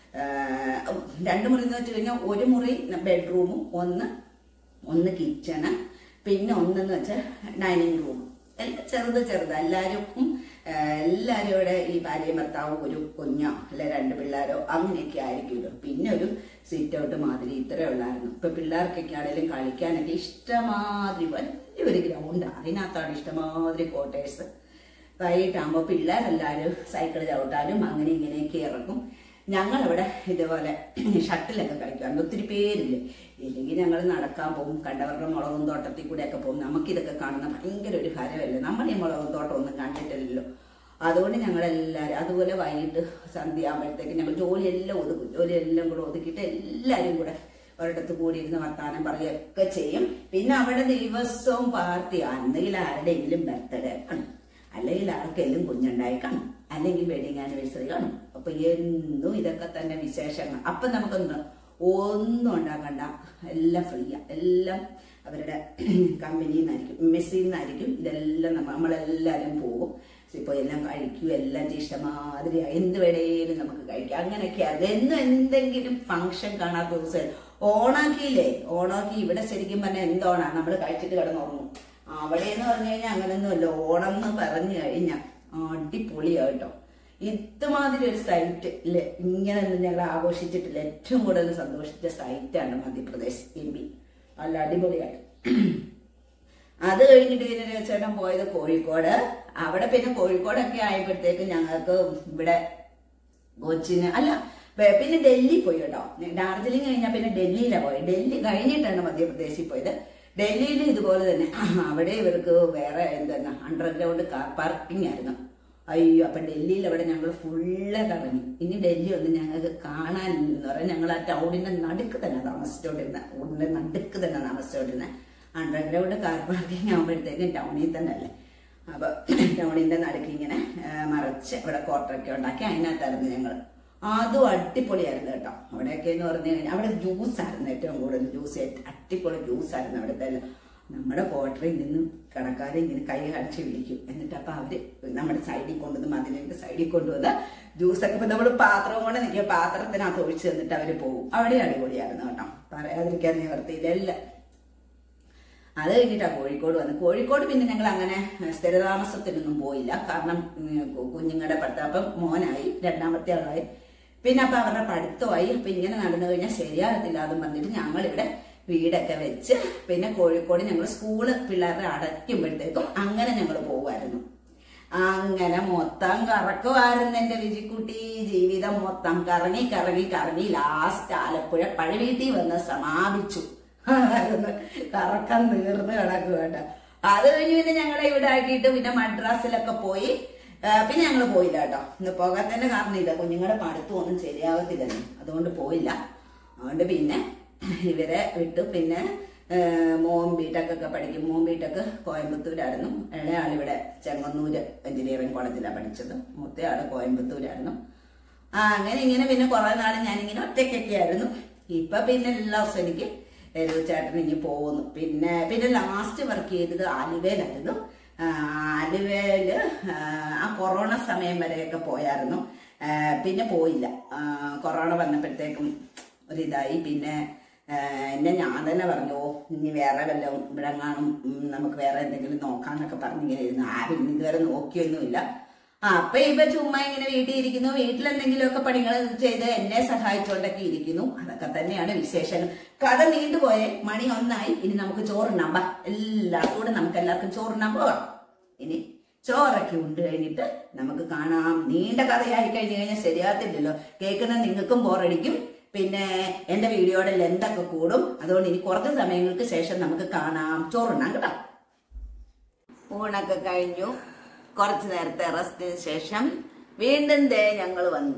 Speaker 1: എന്ന് വെച്ച് കഴിഞ്ഞാൽ ഒരു മുറി ബെഡ്റൂമും ഒന്ന് കിച്ചണ്, പിന്നെ ഒന്നെന്ന് വെച്ചാൽ ഡൈനിങ് റൂം. എല്ലാം ചെറുത്. എല്ലാവരും ഇവിടെ ഈ ഭാര്യയും ഭർത്താവും ഒരു കുഞ്ഞോ അല്ലെ രണ്ട് പിള്ളേരോ അങ്ങനെയൊക്കെ ആയിരിക്കുമല്ലോ. പിന്നെ ഒരു സിറ്റ് ഔട്ട് മാതിരി ഇത്രേ ഉള്ളായിരുന്നു. ഇപ്പൊ പിള്ളേർക്കൊക്കെ ആണെങ്കിലും കളിക്കാനൊക്കെ ഇഷ്ടമാതിരി വലിയൊരു ഗ്രൗണ്ടാണ്. അതിനകത്താണ് ഇഷ്ടമാതിരി കോട്ടേഴ്സ്. വൈകിട്ടാകുമ്പോൾ പിള്ളേരെല്ലാവരും സൈക്കിൾ ചവിട്ടാനും അങ്ങനെ ഇങ്ങനെയൊക്കെ ഇറങ്ങും. ഞങ്ങളവിടെ ഇതുപോലെ ഷട്ടിലൊക്കെ കളിക്കാറുണ്ട്. ഒത്തിരി പേരില്ലേ. ഇല്ലെങ്കിൽ ഞങ്ങൾ നടക്കാൻ പോകും. കണ്ടവരുടെ മുളകും തോട്ടത്തിൽ കൂടെയൊക്കെ പോകും. നമുക്കിതൊക്കെ കാണുന്ന ഭയങ്കര ഒരു ഹരമല്ലേ. നമ്മൾ ഈ മുളകും തോട്ടം ഒന്നും കണ്ടിട്ടില്ലല്ലോ. അതുകൊണ്ട് ഞങ്ങളെല്ലാവരും അതുപോലെ വൈകിട്ട് സന്ധ്യ ആകുമ്പോഴത്തേക്ക് ഞങ്ങൾ ജോലിയെല്ലാം ഒതുക്കും. ജോലിയെല്ലാം കൂടെ ഒതുക്കിയിട്ട് എല്ലാവരും കൂടെ ഒരിടത്ത് കൂടി ഇരുന്ന് വർത്താനം പറയുകയൊക്കെ ചെയ്യും. പിന്നെ അവിടെ ദിവസവും പാർട്ടി, അന്നെങ്കിൽ ആരുടെയെങ്കിലും ബർത്ത്ഡേ കാണും, അല്ലെങ്കിൽ ആർക്കെങ്കിലും കുഞ്ഞുണ്ടായി കാണും, അല്ലെങ്കിൽ വെഡിങ് ആനിവേഴ്സറി കാണും. അപ്പൊ എന്നും ഇതൊക്കെ തന്നെ വിശേഷങ്ങൾ. അപ്പൊ നമുക്കൊന്നും ഒന്നും ഉണ്ടാക്കണ്ട, എല്ലാം ഫ്രീയാ. എല്ലാം അവരുടെ കമ്പനിയിൽ നിന്നായിരിക്കും, മെസ്സിൽ നിന്നായിരിക്കും. ഇതെല്ലാം നമ്മളെല്ലാവരും പോകും. ഇപ്പൊ എല്ലാം കഴിക്കും, എല്ലാം ഇഷ്ടമാതിരി എന്ത് വേണേലും നമുക്ക് കഴിക്കാം. അങ്ങനെയൊക്കെയായിരുന്നു. എന്നും എന്തെങ്കിലും ഫംഗ്ഷൻ കാണാത്ത ദിവസം ഓണാക്കിയില്ലേ. ഓണാക്കി ഇവിടെ ശരിക്കും പറഞ്ഞാൽ എന്തോണാ, നമ്മൾ കഴിച്ചിട്ട് കിടന്നുറങ്ങും. അവിടെ എന്ന് പറഞ്ഞു കഴിഞ്ഞാൽ അങ്ങനെയൊന്നുമല്ല. ഓണം എന്ന് പറഞ്ഞു കഴിഞ്ഞാൽ അടിപൊളിയാട്ടോ. ഇതുമാതിരി ഒരു സൈറ്റ് ഇല്ല, ഇങ്ങനെയൊന്നും ഞങ്ങൾ ആഘോഷിച്ചിട്ടില്ല. ഏറ്റവും കൂടുതൽ സന്തോഷിച്ച സൈറ്റാണ് മധ്യപ്രദേശ് MP. നല്ല അടിപൊളിയായിട്ട്. അത് കഴിഞ്ഞിട്ട് പിന്നെ ചേട്ടൻ പോയത് കോഴിക്കോട്. അവിടെ പിന്നെ കോഴിക്കോടൊക്കെ ആയപ്പോഴത്തേക്ക് ഞങ്ങൾക്ക് ഇവിടെ കൊച്ചിന് അല്ല പിന്നെ ഡൽഹി പോയി കേട്ടോ. ഡാർജിലിംഗ് കഴിഞ്ഞാൽ പിന്നെ ഡൽഹിയിലാണ് പോയത്. ഡൽഹി കഴിഞ്ഞിട്ടാണ് മധ്യപ്രദേശിൽ പോയത്. ഡൽഹിയിൽ ഇതുപോലെ തന്നെ അവിടെ ഇവർക്ക് വേറെ എന്താണ് അണ്ടർഗ്രൗണ്ട് കാർ പാർക്കിംഗ് ആയിരുന്നു. അയ്യോ, അപ്പൊ ഡൽഹിയിൽ അവിടെ ഞങ്ങൾ ഫുള്ള് കറങ്ങി. ഇനി ഡൽഹി ഒന്നും ഞങ്ങൾക്ക് കാണാനില്ലെന്ന് പറയാം. ഞങ്ങൾ ആ ടൗണിന്റെ നടുക്ക് തന്നെ താമസിച്ചോണ്ടിരുന്ന അണ്ടർഗ്രൗണ്ട് കാർ പാർക്കിംഗ് ആകുമ്പോഴത്തേക്കും ടൗണിൽ തന്നെ അല്ലേ. അപ്പൊ ടൗണിന്റെ നടുക്ക് ഇങ്ങനെ മറച്ച് ഇവിടെ ക്വാർട്ടറൊക്കെ ഉണ്ടാക്കി അതിനകത്തായിരുന്നു ഞങ്ങൾ. അതും അടിപൊളിയായിരുന്നു കേട്ടോ. അവിടെയൊക്കെ എന്ന് പറഞ്ഞു കഴിഞ്ഞാൽ അവിടെ ജ്യൂസായിരുന്നു ഏറ്റവും കൂടുതൽ. അടിപൊളി ജ്യൂസായിരുന്നു അവിടുത്തെ. നമ്മുടെ ക്വാർട്ടറിൽ നിന്ന് കടക്കാരെ ഇങ്ങനെ കൈ കാണിച്ച് വിളിക്കും. എന്നിട്ട് അപ്പൊ അവര് നമ്മുടെ സൈഡിൽ കൊണ്ടുവന്ന് മതിലിന്റെ സൈഡിൽ കൊണ്ടുവന്ന് ജ്യൂസൊക്കെ ഇപ്പൊ നമ്മൾ പാത്രം കൊണ്ട് നിൽക്കുക, പാത്രത്തിനകത്ത് ഒഴിച്ച് തന്നിട്ട് അവര് പോകും. അവിടെ അടിപൊളിയായിരുന്നു കേട്ടോ, പറയാതിരിക്കാൻ നിവർത്തിയില്ല. എല്ലാം അത് കഴിഞ്ഞിട്ടാ കോഴിക്കോട് വന്ന്. കോഴിക്കോട് പിന്നെ ഞങ്ങൾ അങ്ങനെ സ്ഥിരതാമസത്തിനൊന്നും പോയില്ല. കാരണം കുഞ്ഞുങ്ങളുടെ പഠിത്തം അപ്പം മോനായി, രണ്ടാമത്തെ ആളായി. പിന്നെ അപ്പൊ അവരുടെ പഠിത്തമായി. അപ്പൊ ഇങ്ങനെ നടന്നു കഴിഞ്ഞാൽ ശരിയാകത്തില്ല എന്നും പറഞ്ഞിട്ട് ഞങ്ങളിവിടെ വീടൊക്കെ വെച്ച് പിന്നെ കോഴിക്കോട് ഞങ്ങൾ സ്കൂള് പിള്ളേരുടെ അടയ്ക്കുമ്പോഴത്തേക്കും അങ്ങനെ ഞങ്ങൾ പോകുമായിരുന്നു. അങ്ങനെ മൊത്തം കറക്കുമായിരുന്നു എന്റെ വിജിക്കുട്ടി. ജീവിതം മൊത്തം കറങ്ങി കറങ്ങി കറങ്ങി ലാസ്റ്റ് ആലപ്പുഴ പഴവീട്ടിൽ വന്ന് സമാപിച്ചു. കറക്കം തീർന്ന് കിടക്കുക കേട്ടോ. അത് കഴിഞ്ഞ് പിന്നെ ഞങ്ങളെ ഇവിടെ ആക്കിയിട്ട് പിന്നെ മദ്രാസിലൊക്കെ പോയി. പിന്നെ ഞങ്ങൾ പോയില്ല കേട്ടോ. ഇന്ന് പോകാത്തതിന്റെ കാരണമില്ല, കുഞ്ഞുങ്ങളുടെ പഠിത്തം ഒന്നും ശരിയാകത്തില്ലെന്ന്, അതുകൊണ്ട് പോയില്ല. അതുകൊണ്ട് പിന്നെ ഇവരെ വിട്ടു. പിന്നെ മോൻ ബിടെക്കൊക്കെ പഠിക്കും. മോൻ ബിടെക്ക് കോയമ്പത്തൂരായിരുന്നു. ഇളയാളിവിടെ ചെങ്ങന്നൂര് എഞ്ചിനീയറിംഗ് കോളേജിലാണ് പഠിച്ചത്. മൂത്തയാള് കോയമ്പത്തൂരായിരുന്നു. അങ്ങനെ ഇങ്ങനെ പിന്നെ കുറെ നാൾ ഞാനിങ്ങനെ ഒറ്റയ്ക്കൊക്കെ ആയിരുന്നു. ഇപ്പൊ പിന്നെ എല്ലാ ദിവസവും എനിക്ക് ചേട്ടൻ ഇനി പോകുന്നു. പിന്നെ ലാസ്റ്റ് വർക്ക് ചെയ്തത് ആലുവയിലായിരുന്നു. ആലുവയില് ആ കൊറോണ സമയം വരെയൊക്കെ പോയായിരുന്നു. പിന്നെ പോയില്ല. കൊറോണ വന്നപ്പോഴത്തേക്കും ഒരിതായി. പിന്നെ ഞാൻ തന്നെ പറഞ്ഞു, ഇനി വേറെ വല്ലതും ഇവിടെ കാണും, നമുക്ക് വേറെ എന്തെങ്കിലും നോക്കാന്നൊക്കെ പറഞ്ഞിങ്ങനെ ഇരുന്നു. ആരും ഇതുവരെ നോക്കിയൊന്നുമില്ല. അപ്പൊ ഇപ്പൊ ചുമ്മാ ഇങ്ങനെ വീട്ടിൽ ഇരിക്കുന്നു. വീട്ടിലെന്തെങ്കിലുമൊക്കെ പണികൾ ചെയ്ത് എന്നെ സഹായിച്ചുകൊണ്ടൊക്കെ ഇരിക്കുന്നു. അതൊക്കെ തന്നെയാണ് വിശേഷങ്ങൾ. കഥ നീണ്ടുപോയെ. മണി 1 ഇനി നമുക്ക് ചോറുണ്ണാം. എല്ലാവർക്കും കൂടെ നമുക്ക് എല്ലാവർക്കും ചോറുണ്ണാൻ പോവാം. ഇനി ചോറൊക്കെ ഉണ്ട് കഴിഞ്ഞിട്ട് നമുക്ക് കാണാം. നീണ്ട കഥയായി കഴിഞ്ഞു കഴിഞ്ഞാൽ ശരിയാകത്തില്ലല്ലോ. കേൾക്കുന്ന നിങ്ങൾക്കും ബോറടിക്കും. പിന്നെ എന്റെ വീഡിയോയുടെ ലെന്തൊക്കെ കൂടും. അതുകൊണ്ട് ഇനി കുറച്ച് സമയങ്ങൾക്ക് ശേഷം നമുക്ക് കാണാം. ചോറുണ്ണാം കേട്ടോ. ഊണൊക്കെ കഴിഞ്ഞു. കുറച്ചു നേരത്തെ റെസ്റ്റിന് ശേഷം വീണ്ടും ഞങ്ങൾ വന്നു.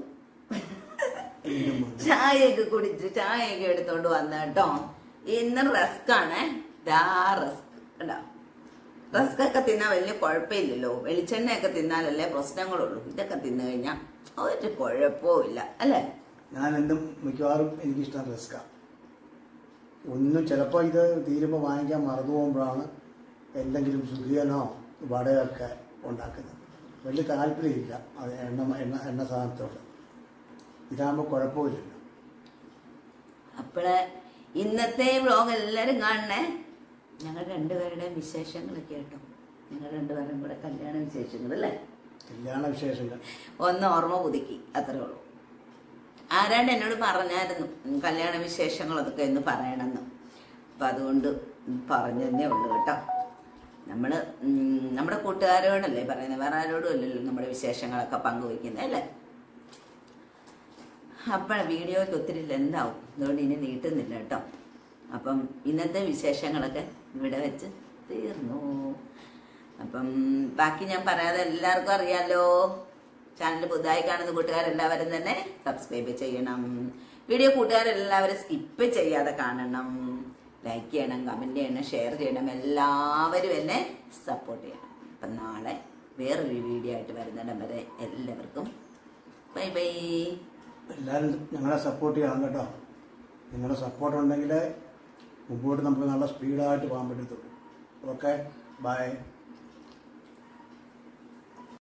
Speaker 1: ചായയൊക്കെ കുടിച്ച് ചായയൊക്കെ എടുത്തോണ്ട് വന്ന കേട്ടോ. ഇന്ന് റസ്കാണ്. റസ്ക് കേട്ടോ. റസ്ക് ഒക്കെ തിന്നാൻ വലിയ കുഴപ്പമില്ലല്ലോ. വെളിച്ചെണ്ണയൊക്കെ തിന്നാലല്ലേ പ്രശ്നങ്ങളുള്ളൂ. ഇതൊക്കെ തിന്നു കഴിഞ്ഞാൽ ഒരു കുഴപ്പവും ഇല്ല അല്ലേ.
Speaker 2: ഞാൻ എന്തും മിക്കവാറും എനിക്കിഷ്ടം റസ്ക. ഒന്നും ചിലപ്പോൾ ഇത് തീരുമ്പോൾ വാങ്ങിക്കാൻ മറന്നു പോകുമ്പോഴാണ് എന്തെങ്കിലും സുഖിയനോ വടയൊക്കെ ഉണ്ടാക്കുന്നത്. വലിയ താല്പര്യമില്ല അത് എണ്ണ സാധനത്തോട്. ഇതാകുമ്പോൾ കുഴപ്പമില്ലല്ലോ.
Speaker 1: അപ്പോഴേ ഇന്നത്തെ വ്ളോഗ് എല്ലാവരും കാണണേ. ഞങ്ങൾ രണ്ടുപേരുടെയും വിശേഷങ്ങളൊക്കെ കേട്ടോ. ഞങ്ങൾ രണ്ടുപേരും കൂടെ കല്യാണ വിശേഷങ്ങൾ അല്ലേ.
Speaker 2: കല്യാണ വിശേഷങ്ങൾ
Speaker 1: ഒന്ന് ഓർമ്മ പുതുക്കി, അത്രേ ഉള്ളൂ. ആരാണ്ട് എന്നോട് പറഞ്ഞായിരുന്നു കല്യാണ വിശേഷങ്ങളൊക്കെ എന്ന് പറയണമെന്ന്. അപ്പം അതുകൊണ്ട് പറഞ്ഞതേ ഉള്ളൂ കേട്ടോ. നമ്മുടെ കൂട്ടുകാരോടല്ലേ പറയുന്നത്, വേറെ ആരോടും അല്ലല്ലോ നമ്മുടെ വിശേഷങ്ങളൊക്കെ പങ്കുവയ്ക്കുന്നത് അല്ലേ. അപ്പോൾ വീഡിയോയ്ക്ക് ഒത്തിരി ലെന്താവും, അതുകൊണ്ട് ഇനി നീട്ടുന്നില്ല കേട്ടോ. അപ്പം ഇന്നത്തെ വിശേഷങ്ങളൊക്കെ ഇവിടെ വെച്ച് തീർന്നു. അപ്പം ബാക്കി ഞാൻ പറയാതെ എല്ലാവർക്കും അറിയാലോ. ചാനൽ പുതുതായി കാണുന്ന കൂട്ടുകാരെല്ലാവരും തന്നെ സബ്സ്ക്രൈബ് ചെയ്യണം. വീഡിയോ കൂട്ടുകാരെല്ലാവരും സ്കിപ്പ് ചെയ്യാതെ കാണണം. ലൈക്ക് ചെയ്യണം, കമന്റ് ചെയ്യണം, ഷെയർ ചെയ്യണം. എല്ലാവരും എന്നെ സപ്പോർട്ട് ചെയ്യണം. അപ്പം നാളെ വേറൊരു വീഡിയോ ആയിട്ട് വരുന്നിടം വരെ എല്ലാവർക്കും ബൈ ബൈ.
Speaker 2: എല്ലാവരും ഞങ്ങളെ സപ്പോർട്ട് ചെയ്യണം കേട്ടോ. നിങ്ങളുടെ സപ്പോർട്ട് ഉണ്ടെങ്കിൽ മുമ്പോട്ട് നമുക്ക് നല്ല സ്പീഡായിട്ട് പോകാൻ പറ്റത്തുള്ളൂ. Okay, by.